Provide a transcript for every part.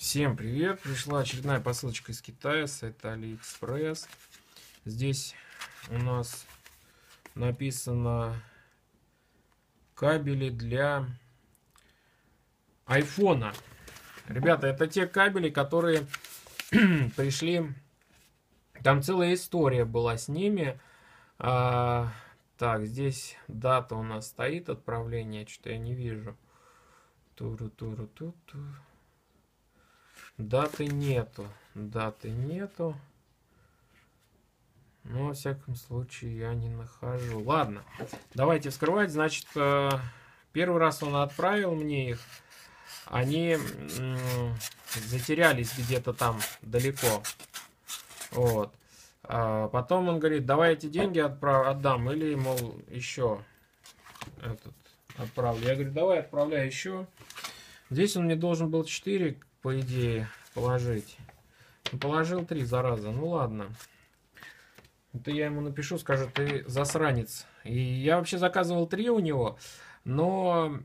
Всем привет! Пришла очередная посылочка из Китая, с сайта AliExpress. Здесь у нас написано кабели для айфона. Ребята, это те кабели, которые пришли. Там целая история была с ними. Так, здесь дата у нас стоит отправления, что-то я не вижу. Туру-туру-ту-ту. Даты нету. Но, во всяком случае, я не нахожу. Ладно, давайте вскрывать. Значит, первый раз он отправил мне их. Они затерялись где-то там далеко. Вот. Потом он говорит, давай эти деньги отдам. Или, мол, еще отправлю. Я говорю, давай отправляй еще. Здесь он мне должен был 4, по идее, положить. Положил 3, зараза. Ну ладно. Это я ему напишу, скажу, ты засранец. И я вообще заказывал 3 у него, но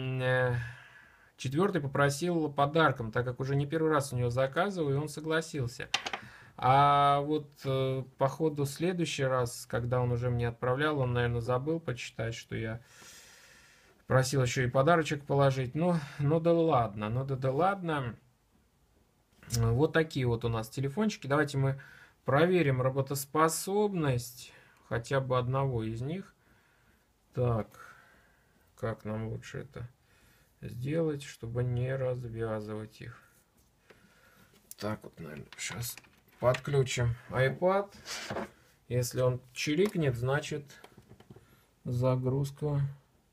4-й попросил подарком, так как уже не первый раз у него заказываю, и он согласился. А вот по ходу следующий раз, когда он уже мне отправлял, он, наверное, забыл почитать, что я просил еще и подарочек положить. Ну да ладно, ладно. Вот такие вот у нас телефончики. Давайте мы проверим работоспособность хотя бы одного из них. Так, как нам лучше это сделать, чтобы не развязывать их? Так вот, наверное, сейчас подключим iPad. Если он чирикнет, значит загрузка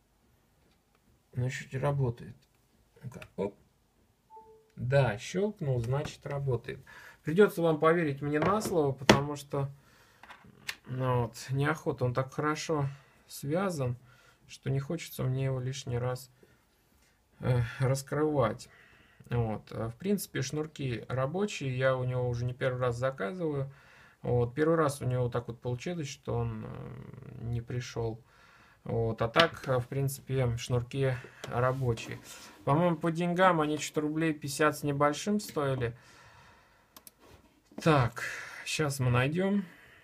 работает. Оп. Да, щелкнул, значит работает. Придется вам поверить мне на слово, потому что неохота. Он так хорошо связан, что не хочется мне его лишний раз раскрывать. Вот. В принципе, шнурки рабочие. Я у него уже не первый раз заказываю. Вот. Первый раз у него так вот получилось, что он не пришел. Вот. А так, в принципе, шнурки рабочие. По-моему, по деньгам они что-то рублей 50 с небольшим стоили. Так, сейчас мы найдем.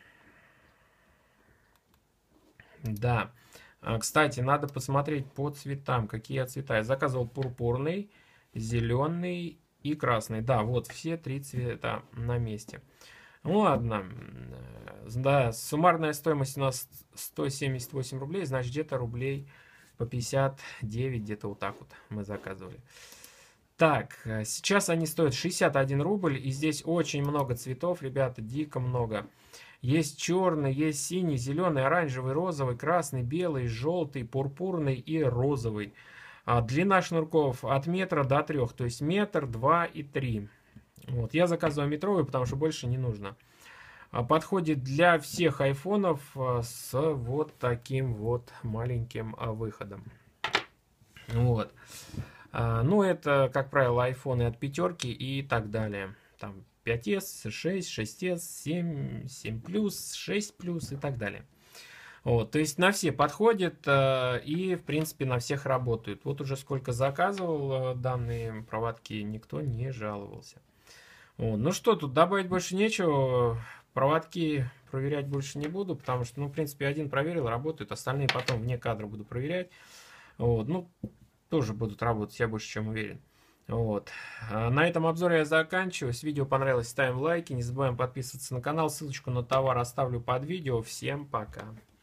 Да. Кстати, надо посмотреть по цветам, какие цвета. Я заказывал пурпурный, зеленый и красный. Да, вот все 3 цвета на месте. Ну ладно. Да, суммарная стоимость у нас 178 рублей, значит где-то рублей по 59, где-то вот так вот мы заказывали. Так, сейчас они стоят 61 рубль, и здесь очень много цветов, ребята, дико много. Есть черный, есть синий, зеленый, оранжевый, розовый, красный, белый, желтый, пурпурный и розовый. Длина шнурков от метра до 3, то есть метр, 2 и 3. Вот, я заказываю метровый, потому что больше не нужно. Подходит для всех айфонов с вот таким вот маленьким выходом. Вот. Ну, это, как правило, айфоны от 5 и так далее. Там 5s, 6, 6s, 7, 7 плюс, 6 плюс и так далее. Вот, то есть на все подходит и, в принципе, на всех работают. Вот уже сколько заказывал данные проводки, никто не жаловался. Вот. Ну что, тут добавить больше нечего. Проводки проверять больше не буду, потому что, ну, в принципе, один проверил, работает, остальные потом вне кадра буду проверять. Вот, ну, тоже будут работать, я больше чем уверен. Вот. На этом обзор я заканчиваю. Если видео понравилось, ставим лайки. Не забываем подписываться на канал. Ссылочку на товар оставлю под видео. Всем пока.